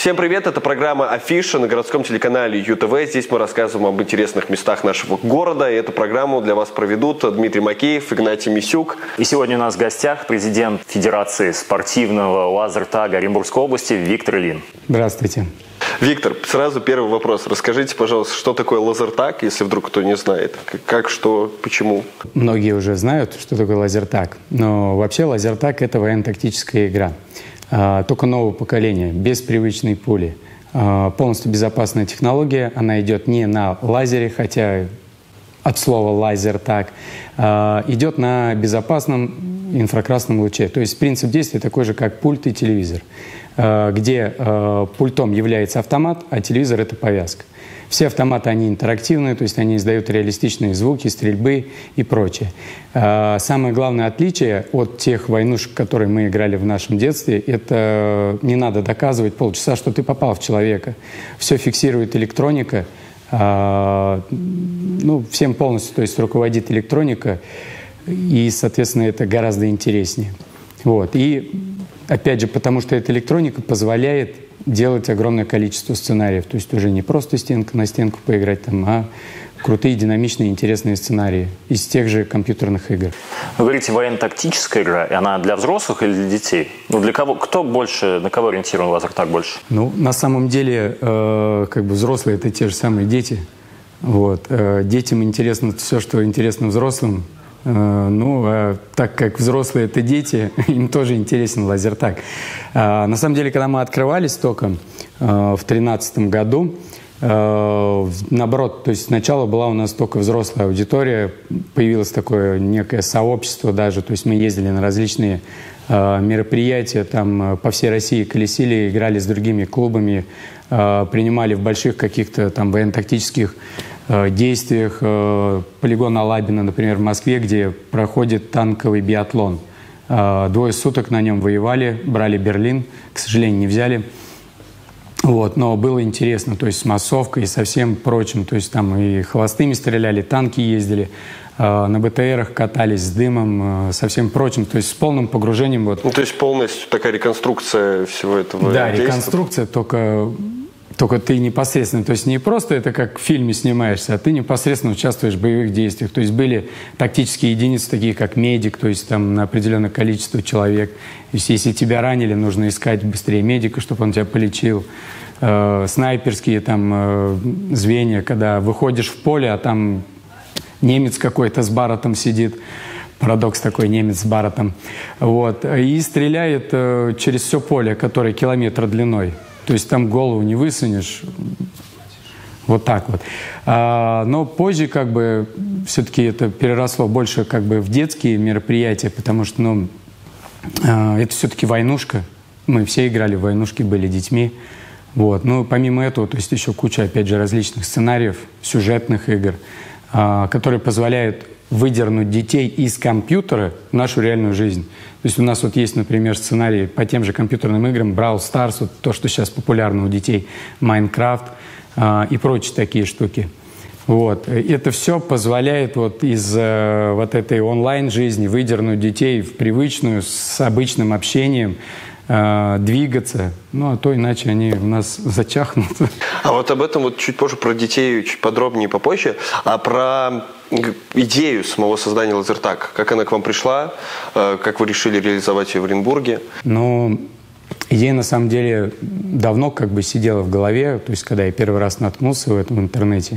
Всем привет, это программа «Афиша» на городском телеканале ЮТВ. Здесь мы рассказываем об интересных местах нашего города. И эту программу для вас проведут Дмитрий Макеев, Игнатий Мисюк. И сегодня у нас в гостях президент Федерации спортивного лазертага Оренбургской области Виктор Ильин. Здравствуйте. Виктор, сразу первый вопрос. Расскажите, пожалуйста, что такое лазертаг, если вдруг кто не знает? Как, что, почему? Многие уже знают, что такое лазертаг. Но вообще лазертаг – это военно-тактическая игра. Только нового поколения, без привычной пули. Полностью безопасная технология. Она идет не на лазере, хотя от слова лазертаг, идет на безопасном инфракрасном луче. То есть принцип действия такой же, как пульт и телевизор, где пультом является автомат, а телевизор – это повязка. Все автоматы, они интерактивные, то есть они издают реалистичные звуки, стрельбы и прочее. Самое главное отличие от тех войнушек, которые мы играли в нашем детстве, это не надо доказывать полчаса, что ты попал в человека. Все фиксирует электроника, всем полностью, то есть руководит электроника, и, соответственно, это гораздо интереснее. Вот. И опять же, потому что эта электроника позволяет делать огромное количество сценариев. То есть уже не просто стенка на стенку поиграть, а крутые, динамичные, интересные сценарии из тех же компьютерных игр. Вы говорите, военно-тактическая игра, и она для взрослых или для детей? Для кого? Кто больше, на кого ориентирован лазертаг больше? На самом деле, взрослые – это те же самые дети. Вот. Детям интересно все, что интересно взрослым. Так как взрослые – это дети, им тоже интересен лазертаг. На самом деле, когда мы открывались только в 2013 году, наоборот, то есть сначала была у нас только взрослая аудитория, появилось такое некое сообщество даже, то есть мы ездили на различные мероприятия, там по всей России колесили, играли с другими клубами, принимали в больших каких-то там военно-тактических действиях. Полигон Алабино, например, в Москве, где проходит танковый биатлон. 2 суток на нем воевали, брали Берлин, к сожалению, не взяли. Вот, но было интересно, то есть с массовкой и со всем прочим. То есть там и холостыми стреляли, танки ездили, на БТРах катались с дымом, со всем прочим, то есть с полным погружением. Вот. То есть полностью такая реконструкция всего этого Да, действия. Реконструкция, только ты непосредственно, то есть не просто это как в фильме снимаешься, а ты непосредственно участвуешь в боевых действиях. То есть были тактические единицы, такие как медик, то есть там на определенное количество человек. То есть если тебя ранили, нужно искать быстрее медика, чтобы он тебя полечил. Снайперские там звенья, когда выходишь в поле, а там немец какой-то с барретом сидит. Парадокс такой, немец с барретом. Вот. И стреляет через все поле, которое километр длиной. То есть там голову не высунешь, вот так вот. Но позже все-таки это переросло больше в детские мероприятия, потому что это все-таки войнушка. Мы все играли в войнушки, были детьми. Вот. Помимо этого, то есть еще куча, опять же, различных сценариев, сюжетных игр, которые позволяют выдернуть детей из компьютера в нашу реальную жизнь. То есть у нас есть, например, сценарий по тем же компьютерным играм, Brawl Stars, то, что сейчас популярно у детей, Minecraft и прочие такие штуки. Вот. Это все позволяет из этой онлайн-жизни выдернуть детей в привычную, с обычным общением, двигаться, а то иначе они у нас зачахнут. А вот об этом чуть позже, про детей чуть подробнее попозже, а про идею самого создания лазертага, как она к вам пришла, как вы решили реализовать ее в Оренбурге? Идея на самом деле давно сидела в голове, то есть когда я первый раз наткнулся в этом интернете,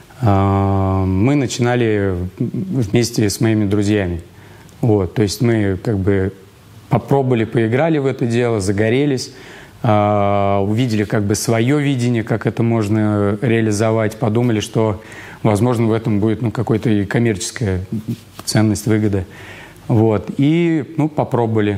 мы начинали вместе с моими друзьями. Вот, то есть мы попробовали, поиграли в это дело, загорелись, увидели свое видение, как это можно реализовать, подумали, что, возможно, в этом будет какая-то и коммерческая ценность, выгода. Вот. И попробовали.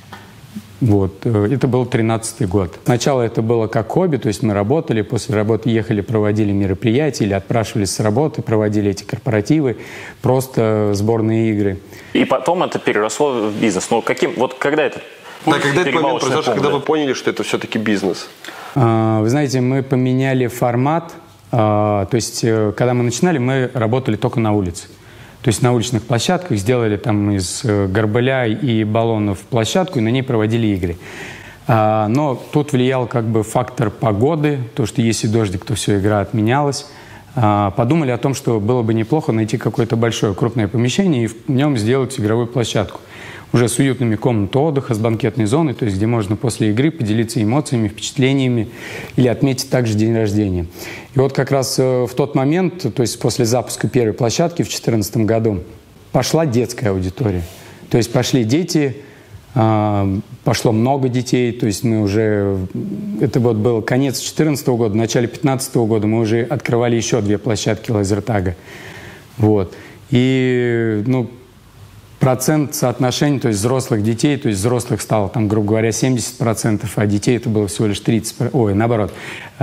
Вот. Это был 2013 год. Сначала это было как хобби, то есть мы работали, после работы ехали, проводили мероприятия или отпрашивались с работы, проводили эти корпоративы, просто сборные игры. И потом это переросло в бизнес. Когда это? Когда этот момент произошел, когда вы поняли, что это все-таки бизнес? Вы знаете, мы поменяли формат. То есть, когда мы начинали, мы работали только на улице. То есть на уличных площадках сделали из горбыля и баллонов площадку, и на ней проводили игры. Но тут влиял как бы фактор погоды, то, что если дождик, то все, игра отменялась. Подумали о том, что было бы неплохо найти какое-то большое, крупное помещение и в нем сделать игровую площадку. Уже с уютными комнатами отдыха, с банкетной зоной, то есть где можно после игры поделиться эмоциями, впечатлениями или отметить также день рождения. И вот как раз в тот момент, то есть после запуска первой площадки в 2014 году, пошла детская аудитория. То есть пошли дети, пошло много детей, то есть мы уже, это вот был конец 2014 года, в начале 2015 года мы уже открывали еще 2 площадки лазертага. Вот. И, процент соотношения, то есть взрослых детей, то есть взрослых стало, там, грубо говоря, 70%, а детей это было всего лишь 30%, ой, наоборот,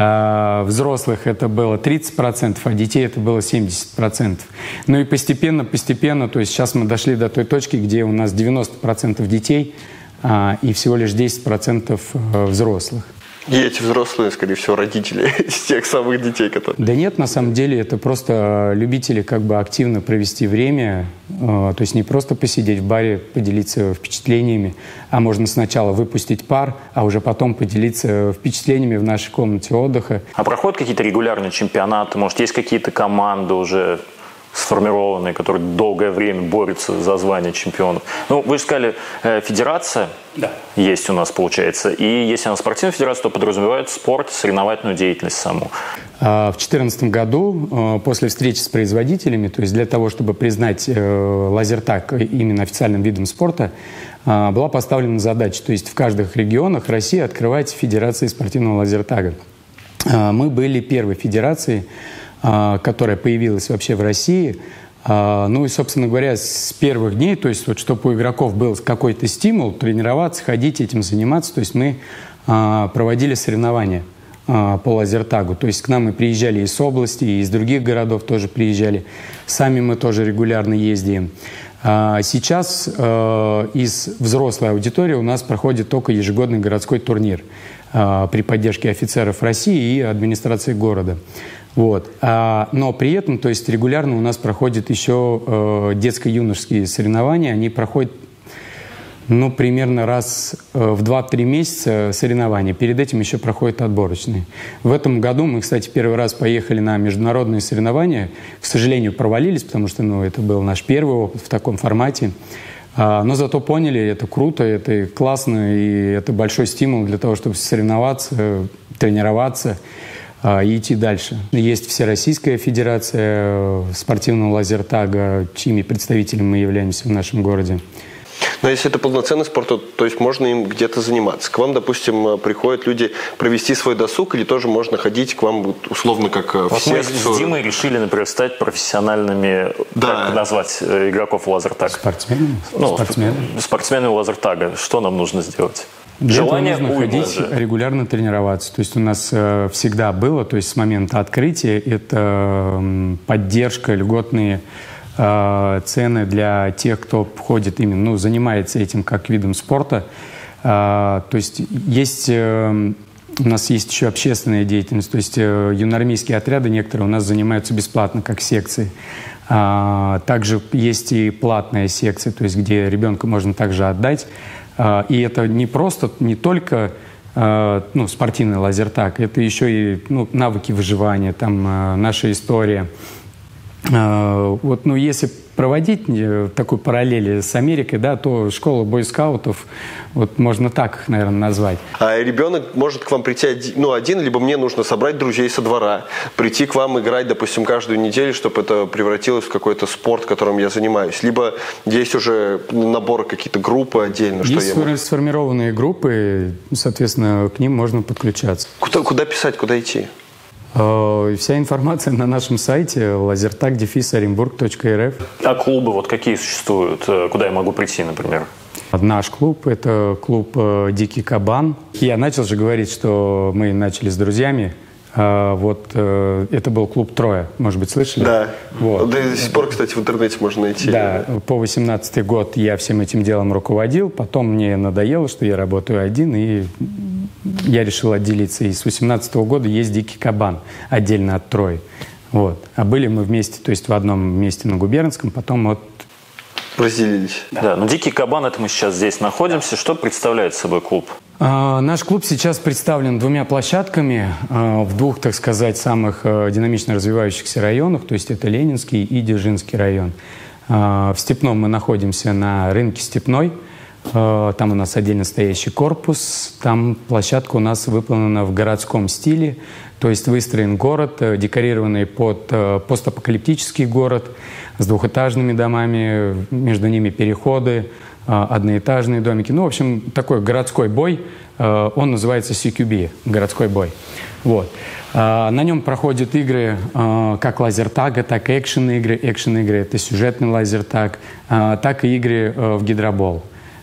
взрослых это было 30%, а детей это было 70%. Ну и постепенно, то есть сейчас мы дошли до той точки, где у нас 90% детей и всего лишь 10% взрослых. И эти взрослые, скорее всего, родители из тех самых детей, которые... Да нет, на самом деле это просто любители как бы активно провести время, то есть не просто посидеть в баре, поделиться впечатлениями, а можно сначала выпустить пар, а уже потом поделиться впечатлениями в нашей комнате отдыха. А проходят какие-то регулярные чемпионаты? Может, есть какие-то команды уже сформированные, которые долгое время борются за звание чемпионов? Ну, вы же сказали, федерация есть у нас, получается. И если она спортивная федерация, то подразумевает спорт, соревновательную деятельность саму. В 2014 году, после встречи с производителями, то есть для того, чтобы признать лазертаг именно официальным видом спорта, была поставлена задача, то есть в каждых регионах России открывать федерации спортивного лазертага. Мы были первой федерацией, которая появилась вообще в России. Ну и, собственно говоря, с первых дней, то есть вот, чтобы у игроков был какой-то стимул тренироваться, ходить, этим заниматься, то есть мы проводили соревнования по лазертагу. То есть к нам и приезжали из области, и из других городов тоже приезжали. Сами мы тоже регулярно ездим. Сейчас из взрослой аудитории у нас проходит только ежегодный городской турнир при поддержке офицеров России и администрации города. Вот. Но при этом, то есть регулярно у нас проходят еще детско-юношеские соревнования. Они проходят, примерно раз в 2-3 месяца соревнования. Перед этим еще проходят отборочные. В этом году мы, кстати, первый раз поехали на международные соревнования. К сожалению, провалились, потому что это был наш первый опыт в таком формате. Но зато поняли, это круто, это классно, и это большой стимул для того, чтобы соревноваться, тренироваться и идти дальше. Есть Всероссийская федерация спортивного лазертага, чьими представителями мы являемся в нашем городе. Но если это полноценный спорт, то есть можно им где-то заниматься. К вам, допустим, приходят люди провести свой досуг, или тоже можно ходить к вам условно как в секцию? Мы с Димой решили, например, стать профессиональными, как назвать игроков лазертага? Спортсменами? Спортсменами лазертага. Что нам нужно сделать? Для этого нужно ходить, регулярно тренироваться. То есть у нас всегда было, то есть с момента открытия, это поддержка, льготные цены для тех, кто входит именно, занимается этим как видом спорта. То есть у нас есть еще общественная деятельность, то есть юноармейские отряды некоторые у нас занимаются бесплатно, как секции. Также есть и платная секция, то есть где ребенка можно также отдать. И это не только спортивный лазертаг, это еще и навыки выживания, там наша история. Если проводить такую параллель с Америкой, то школа бойскаутов, можно так, наверное, назвать. А ребенок может к вам прийти один, либо мне нужно собрать друзей со двора, прийти к вам играть, допустим, каждую неделю, чтобы это превратилось в какой-то спорт, которым я занимаюсь. Либо есть уже набор, какие-то группы отдельно. Есть сформированные группы, соответственно, к ним можно подключаться. Куда писать, куда идти? Вся информация на нашем сайте lazertag-orenburg.rf. А клубы какие существуют? Куда я могу прийти, например? Наш клуб – это клуб «Дикий кабан». Я начал же говорить, что мы начали с друзьями. Это был клуб «Троя». Может быть, слышали? Да. До сих пор, кстати, в интернете можно найти. Да. По 18-й год я всем этим делом руководил. Потом мне надоело, что я работаю один, и я решил отделиться. И с 18-го года есть «Дикий кабан» отдельно от «Трои». А были мы вместе, то есть в одном месте на Губернском, потом разделились. Да, но «Дикий кабан» — это мы сейчас здесь находимся. Что представляет собой клуб? Наш клуб сейчас представлен 2 площадками в 2, так сказать, самых динамично развивающихся районах, то есть это Ленинский и Дзержинский район. В Степном мы находимся на рынке Степной, там у нас отдельно стоящий корпус, там площадка у нас выполнена в городском стиле, то есть выстроен город, декорированный под постапокалиптический город с 2-этажными домами, между ними переходы, одноэтажные домики. Ну, в общем, такой городской бой, он называется CQB, городской бой. Вот. На нем проходят игры как лазертага, так и экшен-игры. Экшен-игры — это сюжетный лазертаг, так и игры в гидробол.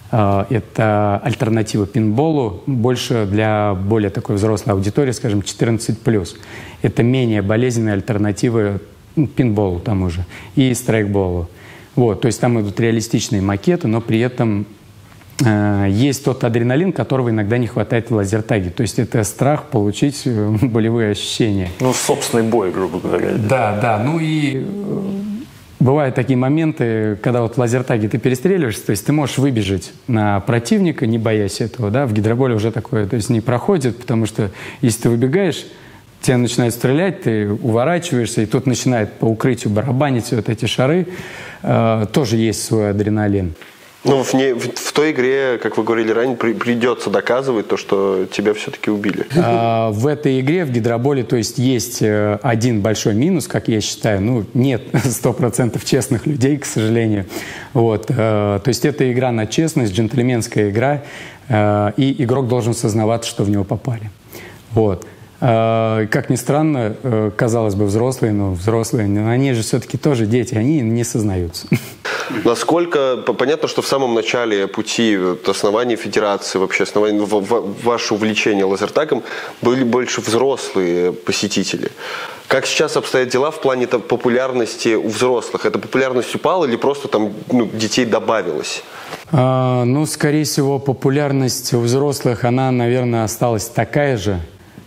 Это альтернатива пинболу, больше для более такой взрослой аудитории, скажем, 14+. Это менее болезненная альтернатива пинболу тому же и страйкболу. Вот, то есть там идут реалистичные макеты, но при этом есть тот адреналин, которого иногда не хватает в лазертаге. То есть это страх получить болевые ощущения. Ну, собственный бой, грубо говоря. Да. Ну и бывают такие моменты, когда вот в лазертаге ты перестреливаешься, то есть ты можешь выбежать на противника, не боясь этого, да, в гидроболе уже такое, то есть не проходит, потому что если ты выбегаешь, тебя начинают стрелять, ты уворачиваешься, и тут начинает по укрытию барабанить вот эти шары. Тоже есть свой адреналин. Ну, в той игре, как вы говорили ранее, придется доказывать то, что тебя все-таки убили. В этой игре, в гидроболе, то есть есть один большой минус, как я считаю. Ну, нет 100% честных людей, к сожалению. Вот. То есть это игра на честность, джентльменская игра, и игрок должен сознавать, что в него попали. Вот. Как ни странно, казалось бы, взрослые, но они же все-таки тоже дети, они не сознаются. Насколько, понятно, что в самом начале пути основания федерации, вообще основания ваше увлечение лазертагом были больше взрослые посетители. Как сейчас обстоят дела в плане популярности у взрослых? Эта популярность упала или просто там детей добавилось? Ну, скорее всего, популярность у взрослых, она, наверное, осталась такая же.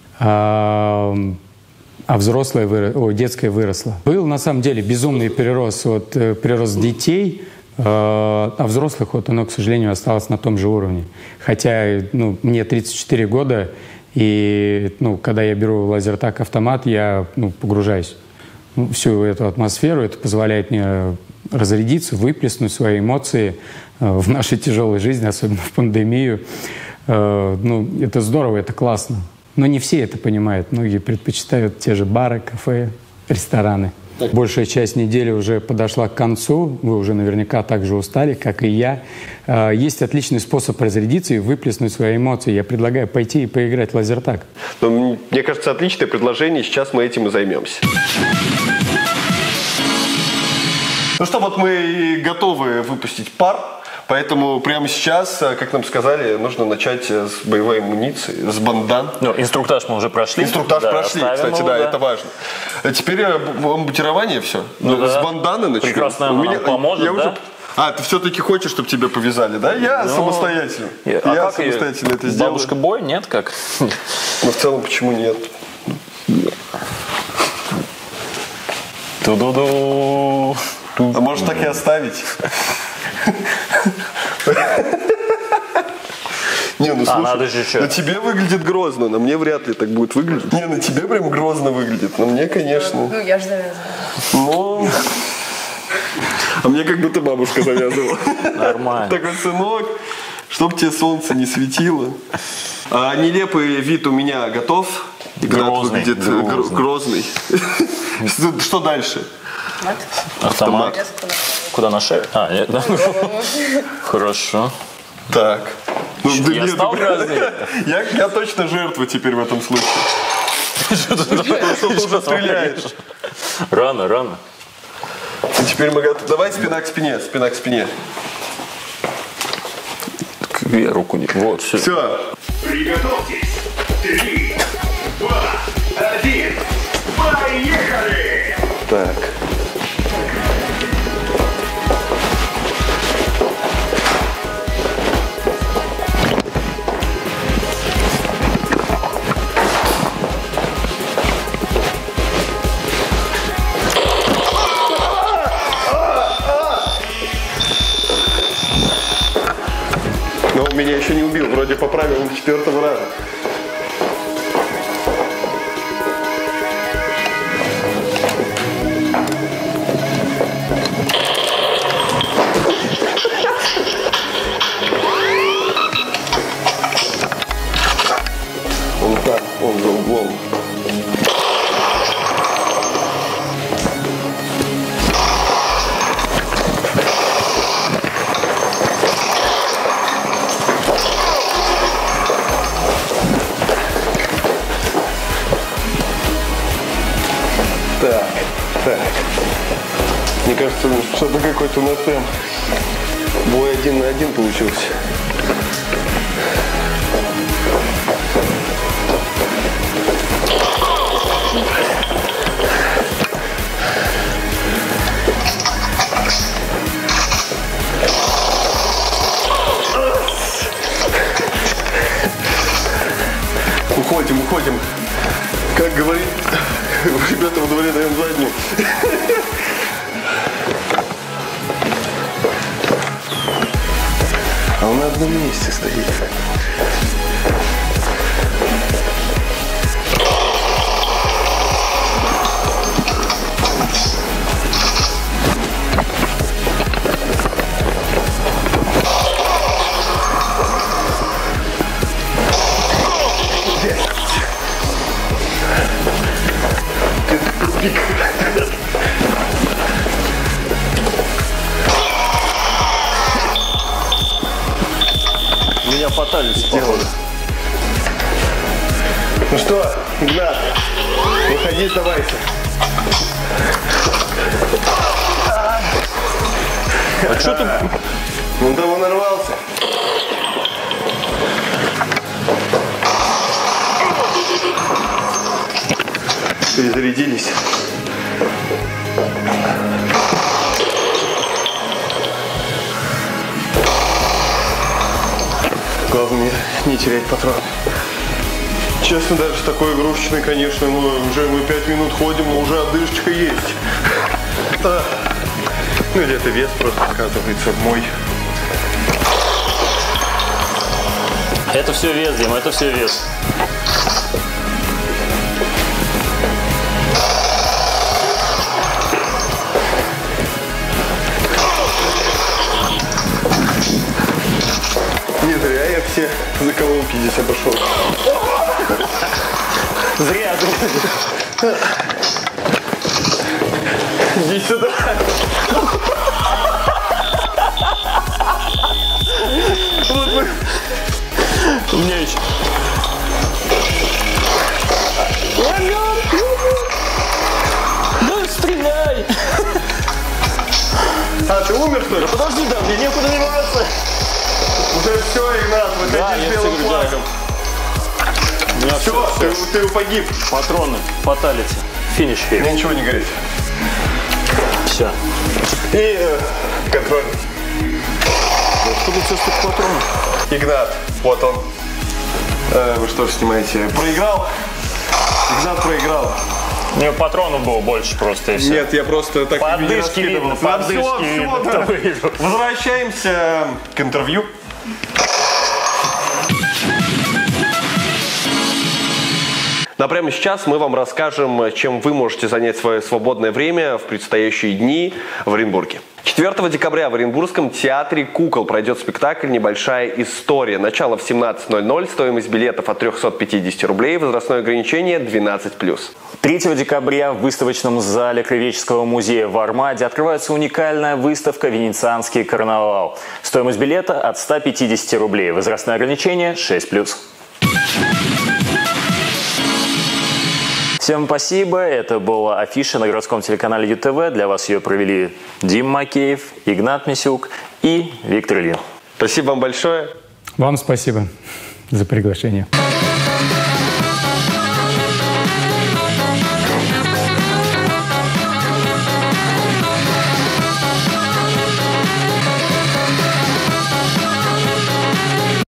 А детская выросла. Был, на самом деле, безумный прирост детей, а взрослых вот оно, к сожалению, осталось на том же уровне. Хотя мне 34 года, и когда я беру лазертаг автомат, я погружаюсь в всю эту атмосферу. Это позволяет мне разрядиться, выплеснуть свои эмоции в нашей тяжелой жизни, особенно в пандемию. Это здорово, это классно. Но не все это понимают. Многие предпочитают те же бары, кафе, рестораны. Большая часть недели уже подошла к концу. Вы уже наверняка так же устали, как и я. Есть отличный способ разрядиться и выплеснуть свои эмоции. Я предлагаю пойти и поиграть в лазертаг. Мне кажется, отличное предложение. Сейчас мы этим и займемся. Ну что, вот мы готовы выпустить пар. Поэтому прямо сейчас, как нам сказали, нужно начать с боевой амуниции, с бандан. Инструктаж мы уже прошли. Инструктаж прошли, кстати, да, это важно. А теперь амбутирование все. С банданы начнем. Прекрасно нам поможет, да? Ты все-таки хочешь, чтобы тебя повязали, да? Я самостоятельно. Я самостоятельно это сделаю. Бабушка бой? Нет, как? В целом, почему нет? Ту-ду-ду. А может так и оставить? Не, слушай, надо же еще. На тебе выглядит грозно, на мне вряд ли так будет выглядеть. Не, на тебе прям грозно выглядит, на мне, конечно. Я же завязывала. А мне как будто бабушка завязывала. Нормально. Такой, сынок, чтоб тебе солнце не светило. Нелепый вид у меня готов. Игнат выглядит грозный. Что дальше? Автомат. Куда, на шею? Нет, да? Хорошо. Так. Я стал грозный? Я точно жертва теперь в этом случае. Что-то уже стреляешь. Рано. Теперь мы готовы. Давай спина к спине. Я руку не... Вот, все. Все. Приготовьтесь. 3, 2, 1. Поехали! Так. Но у меня еще еще не убил, вроде поправил на 4-го раза. Он там, он за углом. Так. Мне кажется, что-то какой-то у нас прям бой 1 на 1 получился. Уходим. Как говорит, ребята во дворе даем заднюю. А он на одном месте стоит. Меня пытались сделать. Ну что, Игнат, выходи, сдавайся. А что ты? Он того нарвался. Перезарядились. Главное не терять патроны. Честно, даже такой игрушечный, конечно, уже мы 5 минут ходим, но уже отдышечка есть. Ну или это вес просто оказывается мой. Это все вес, Дима, это все вес. Не зря я все закололки здесь обошел. Зря. Иди сюда. Вот мы. У меня еще. Ну стреляй! А, ты умер, что ли? Подожди, да, мне некуда деваться. Уже все, Игнат, выходи с белым флагом. Все, ты погиб. Патроны, фаталити, финиш. Мне ничего не горит. Все. И контроль. Что тут все столько патронов? Игнат, вот он. Вы что же снимаете? Проиграл? Игнат проиграл. У него патронов было больше просто и все. Нет, я просто так подышки видно, подышки видно, кто выиграл. Возвращаемся к интервью. Ну а прямо сейчас мы вам расскажем, чем вы можете занять свое свободное время в предстоящие дни в Оренбурге. 4 декабря в Оренбургском театре кукол пройдет спектакль «Небольшая история». Начало в 17:00, стоимость билетов от 350 рублей, возрастное ограничение 12+. 3 декабря в выставочном зале Краеведческого музея в Армаде открывается уникальная выставка «Венецианский карнавал». Стоимость билета от 150 рублей, возрастное ограничение 6+. Всем спасибо. Это была афиша на городском телеканале ЮТВ. Для вас ее провели Дима Макеев, Игнат Мисюк и Виктор Ильин. Спасибо вам большое. Вам спасибо за приглашение.